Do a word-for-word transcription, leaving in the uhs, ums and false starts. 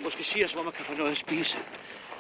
måske sige os, hvor man kan få noget at spise.